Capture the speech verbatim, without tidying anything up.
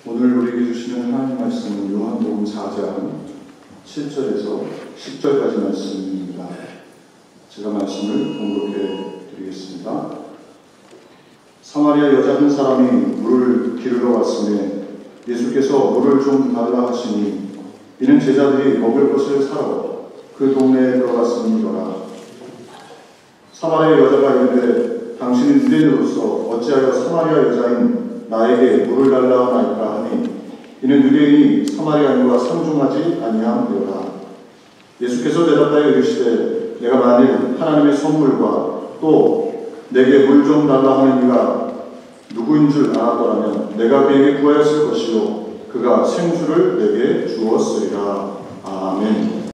오늘 우리에게 주시는 하나님 말씀은 요한복음 사 장 칠 절에서 십 절까지 말씀입니다. 제가 말씀을 봉독해 드리겠습니다. 사마리아 여자 한 사람이 물을 기르러 왔음에 예수께서 물을 좀 달라 하시니 이는 제자들이 먹을 것을 사러 그 동네에 들어갔음이더라. 사마리아 여자가 이르되 당신은 유대인으로서 어찌하여 사마리아 여자인 나에게 물을 달라 하나이까 하니 이는 유대인이 사마리아인과 상종하지 아니함이로라. 예수께서 대답하여 이르시되 내가 만일 하나님의 선물과 또 내게 물 좀 달라 하는 이가 누구인 줄 알았더라면 내가 그에게 구하였을 것이요 그가 생수를 내게 주었으리라. 아멘.